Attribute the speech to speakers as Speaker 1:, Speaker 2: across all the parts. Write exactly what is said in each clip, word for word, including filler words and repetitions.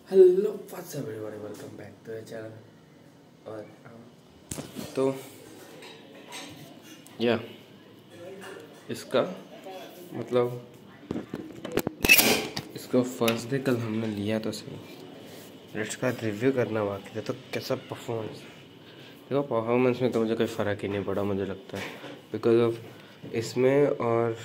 Speaker 1: Hello what's up everyone, welcome back to the channel. और तो या इसका मतलब इसको फर्स्ट डे कल हमने लिया तो सही, इसका रिव्यू करना बाकी था। तो कैसा परफॉर्मेंस, देखो परफॉर्मेंस में तो मुझे कोई फ़र्क ही नहीं पड़ा मुझे लगता है, बिकॉज ऑफ इसमें और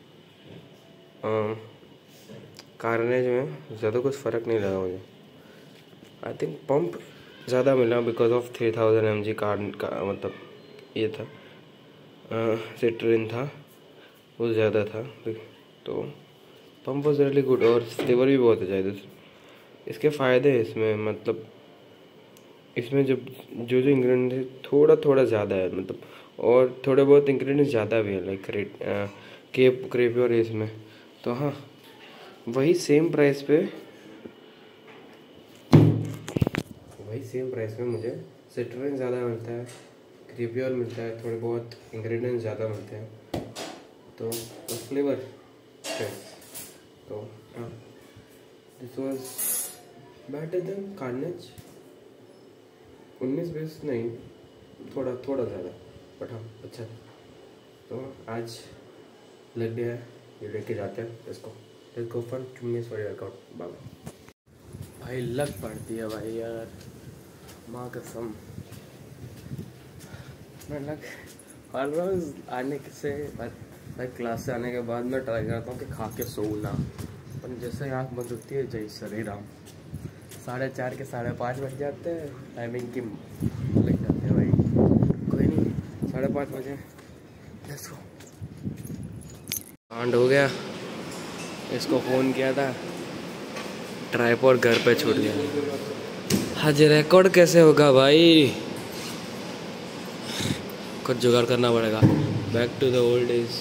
Speaker 1: कार्नेज में ज़्यादा कुछ फ़र्क नहीं लगा मुझे। आई थिंक पंप ज़्यादा मिला because of three thousand M G card का, मतलब ये था सिट्रिन था वो ज़्यादा था, तो पंप वॉज रियली गुड और फ्लेवर भी बहुत अच्छा है। इसके फ़ायदे हैं इसमें, मतलब इसमें जब जो जो इंग्रेडिएंट है थोड़ा थोड़ा ज़्यादा है, मतलब और थोड़े बहुत इंग्रेडिएंट्स ज़्यादा भी है, लाइक रेट केप क्रेपी और इसमें तो हाँ वही सेम प्राइस पे वही सेम प्राइस में मुझे सिट्रिन ज़्यादा मिलता है, क्रेपियर मिलता है, थोड़े बहुत इंग्रेडिएंट्स ज़्यादा मिलते हैं, तो फ्लेवर तो हाँ this was better than Carnage. उन्नीस बीस नहीं, थोड़ा थोड़ा ज़्यादा, बट हाँ अच्छा। तो आज लग गया है, ये लेके जाते हैं इसको, let's go for two minutes for workout. Bye भाई, लग पड़ती है भाई यार, माँ कसम। मैं लग हर रोज़ आने से भाई क्लास से आने के बाद मैं ट्राई करता हूँ कि खा के सोना, पर जैसे आँख बंद होती है जय श्री राम, साढ़े चार के साढ़े पाँच बज जाते हैं, टाइमिंग की लग जाते हैं भाई। कोई नहीं, साढ़े पाँच बजे लेट्स गो। कांड हो गया, इसको फ़ोन किया था, ट्राइपॉड घर पे छूट गया। आज रिकॉर्ड कैसे होगा भाई, कुछ जुगाड़ करना पड़ेगा। Back to the old days.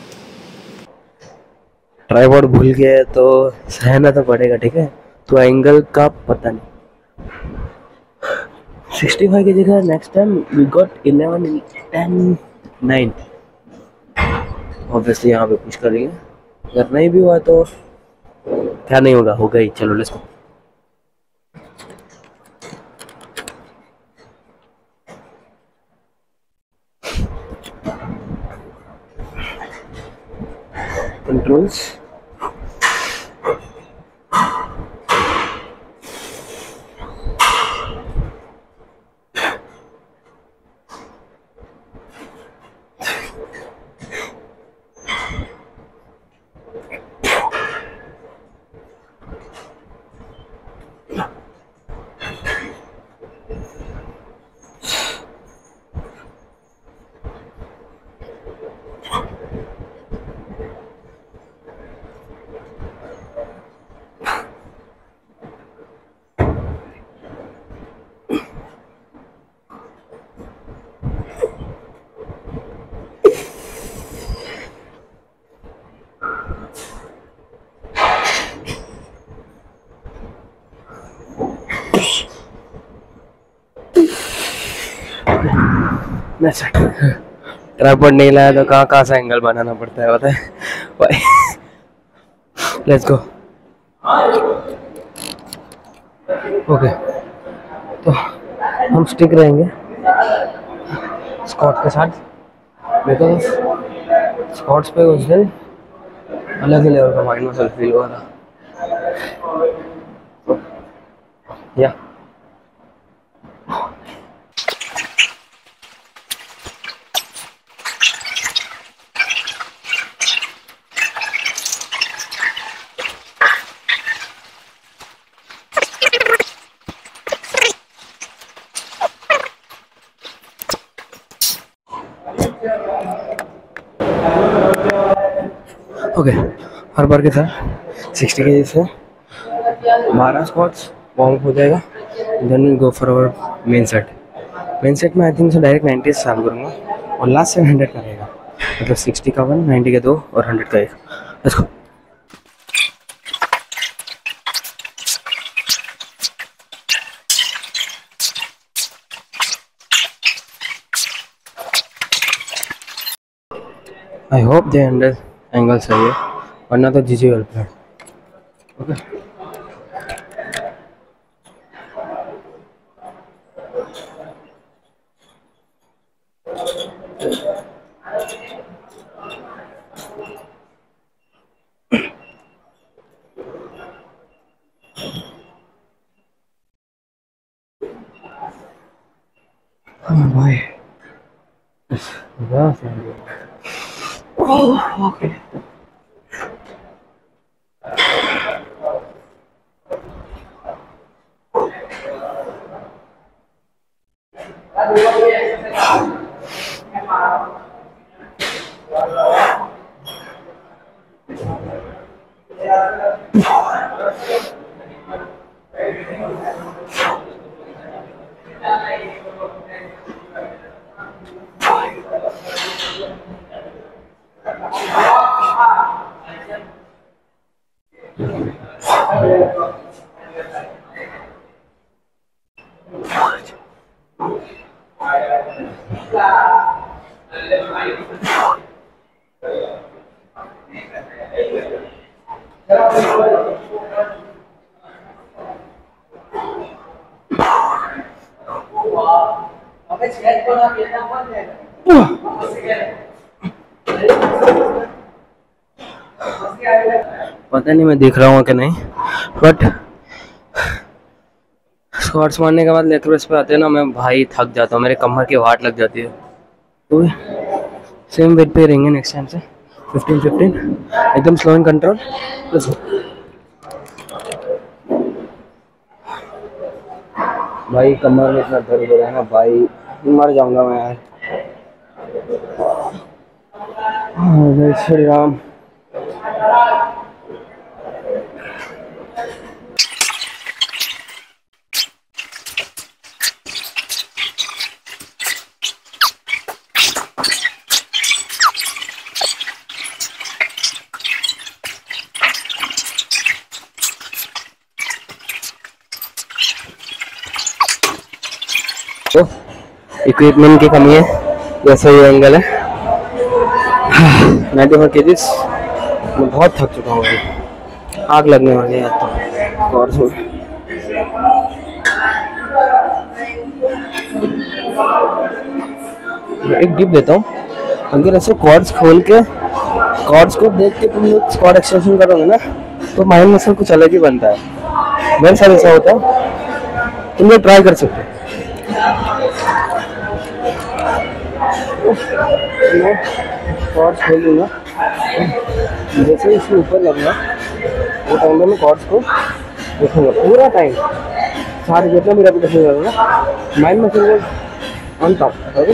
Speaker 1: Tripod भूल गए तो सहना तो पड़ेगा, ठीक है। तो एंगल का पता नहीं, सिक्सटी फाइव की जगह next time we got eleven ten nine. Obviously यहाँ पे पुश करेंगे, अगर नहीं भी हुआ तो क्या नहीं होगा, हो गई। चलो लेट्स गो। कंट्रोल्स ट्राइपॉड नहीं लाया तो कहाँ कहाँ से एंगल बनाना पड़ता है पता है भाई। Let's go. ओके, तो हम स्टिक रहेंगे स्क्वाट के साथ, बिकॉज स्क्वाट्स पे उस दिन अलग ही लेवल का माइंड मसल फील हुआ था। या ओके, हर बार के साथ सिक्सटी के से बारह स्क्वाट्स वार्म हो जाएगा, then we go for our main set. Main set में आई थिंक से डायरेक्ट नाइन्टी से स्टार्ट करूँगा और लास्ट से हंड्रेड का रहेगा, मतलब सिक्सटी का वन, नाइन्टी के दो और हंड्रेड का एक। Let's go. I hope the under angle सही है, वरना तो G G well played. Okay, भाई ओके। पता नहीं मैं देख रहा हूँ कि नहीं, बट स्क्वाट्स मारने के बाद लेग प्रेस पे आते हैं ना, मैं भाई थक जाता हूँ, मेरे कमर की वाट लग जाती है। तो सेम वेट पे रहेंगे नेक्स्ट टाइम से, फिफ्टीन फिफ्टीन एकदम स्लो एंड कंट्रोल। भाई कमर में इतना दर्द हो रहा है ना भाई, मर जाऊंगा मैं यार। जय श्री राम। तो इक्विपमेंट की कमी है, जैसा ये एंगल है। नाइन्टी फोर केजीज, मैं बहुत थक चुका हूँ भाई, आग लगने वाली है यार। तो और सुन, एक डिप देता हूँ, अगर ऐसे कॉर्ड्स खोल के कॉर्ड्स को देख के तुम लोग स्क्वाट एक्सटेंशन करोगे ना, तो माइंड मसल कुछ अलग ही बनता है। मेरे साथ ऐसा होता है, तुम लोग ट्राई कर सकते हो। मैं कॉर्ड्स खोल दूँगा, जैसे इसके ऊपर लगना वो टाइम में मैं कॉर्ड्स को देखूँगा पूरा टाइम, सारे जितना भी रेपिटेशन करूँगा, mind muscle on top. Okay,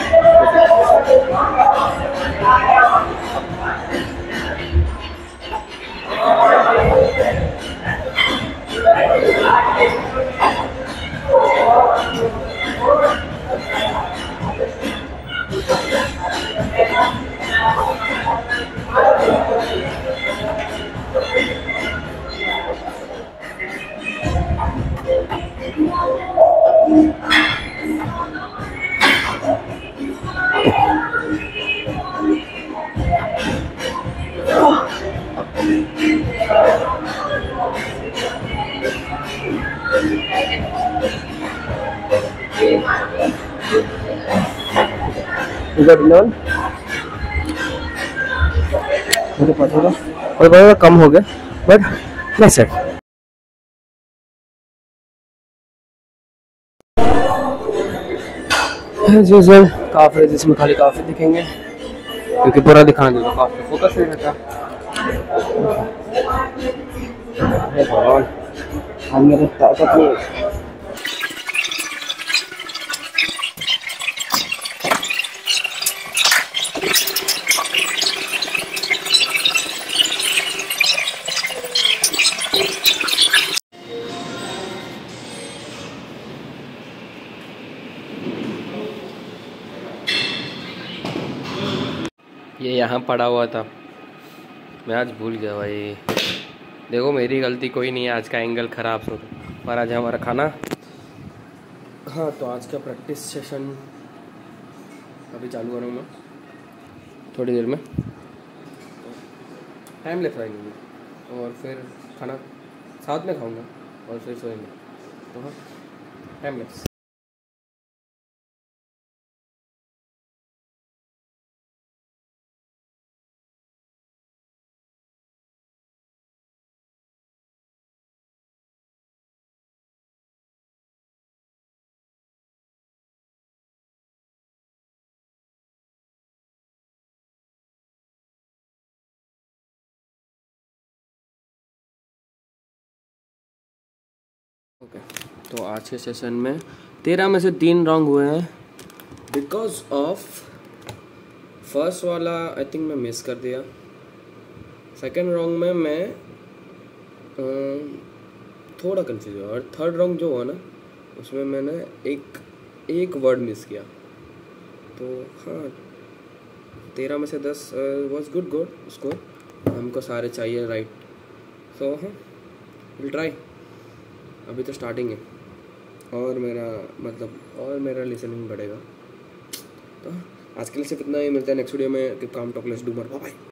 Speaker 1: मुझे पता था और बहुत कम हो गया, बट नहीं सर। यूजुअल काफ़ी, जिसमें खाली काफ़ी दिखेंगे क्योंकि पूरा दिखाना देगा, काफ़ी फोकस नहीं रहता। भगवान, हम मेरे ताकत नहीं। ये यहाँ पड़ा हुआ था, मैं आज भूल गया भाई। देखो मेरी गलती कोई नहीं है, आज का एंगल ख़राब हो पर आज हमारा खाना। हाँ, तो आज का प्रैक्टिस सेशन अभी चालू करूँगा थोड़ी देर में, टाइम लेता है और फिर खाना साथ में खाऊंगा और फिर सोएंगे। तो हाँ, टाइम लेप्स। ओके, तो आज के सेशन में तेरह में से तीन रॉन्ग हुए हैं बिकॉज ऑफ फर्स्ट वाला आई थिंक मैं मिस कर दिया, सेकंड रॉन्ग में मैं अ, थोड़ा कंफ्यूज हुआ, और थर्ड रॉन्ग जो हुआ ना उसमें मैंने एक एक वर्ड मिस किया। तो हाँ, तेरह में से दस वाज गुड गुड स्कोर, हमको सारे चाहिए राइट। सो हाँ, विल ट्राई, अभी तो स्टार्टिंग है और मेरा मतलब और मेरा लिसनिंग बढ़ेगा। तो आज के लिए सिर्फ इतना ही, मिलता है नेक्स्ट वीडियो में। काम talk let's do more, bye bye.